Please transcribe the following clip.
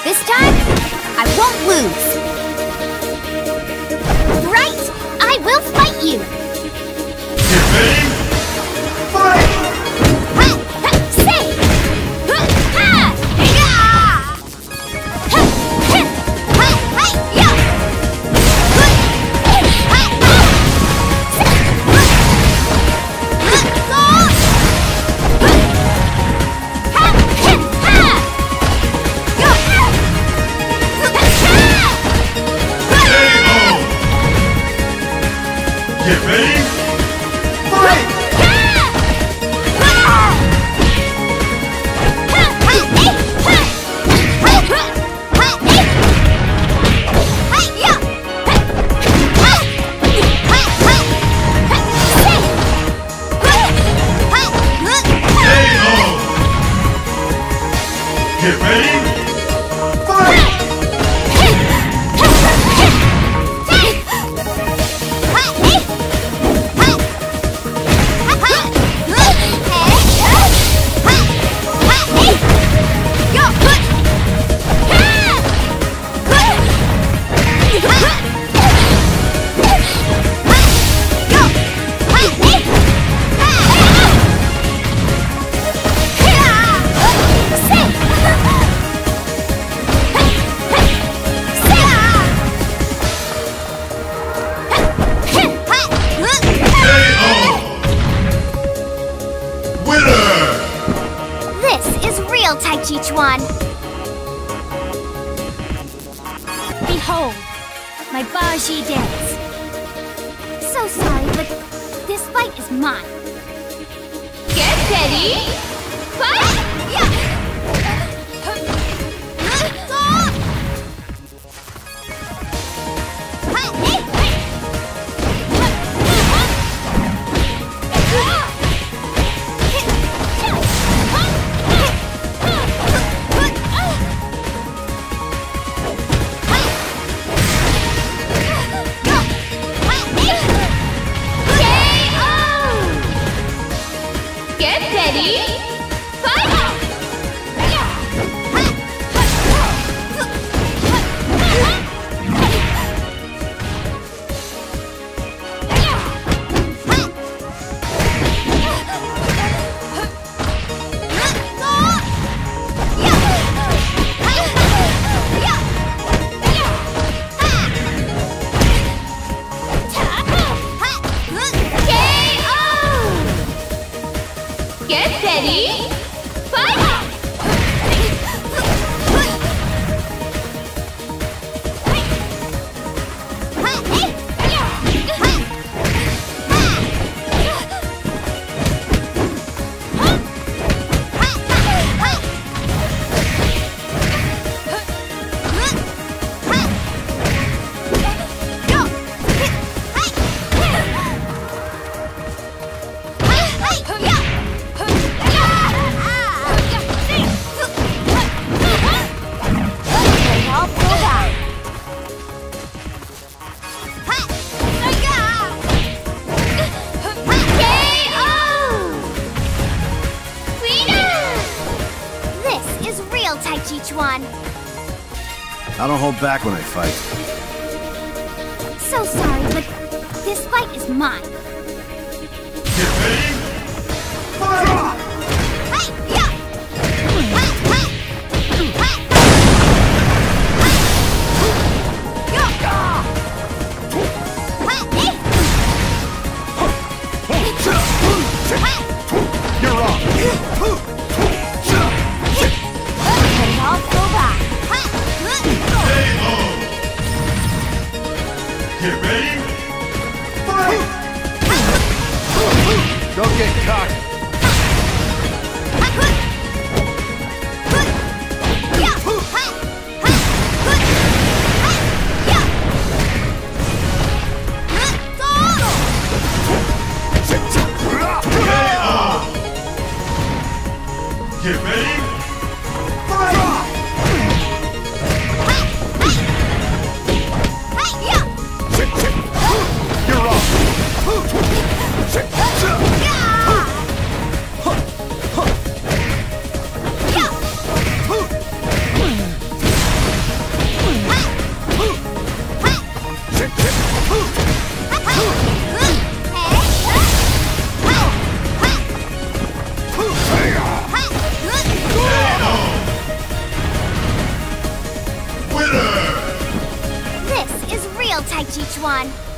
This time, I won't lose. Right! I will fight you! Get ready! Fight! Get ready! Fight! Get ready! Fight! Tai Chi Chuan. Behold, my Baji dance. So sorry, but this fight is mine. Get ready, fight! Get ready, fight! Get ready, fight! Tai Chi Chuan. I don't hold back when I fight. So sorry, but this fight is mine. Get ready! Fight! You're wrong. Get ready! Fight! Don't get cocky. Get ready! Fight! You're wrong. This is real Tai Chi Chuan.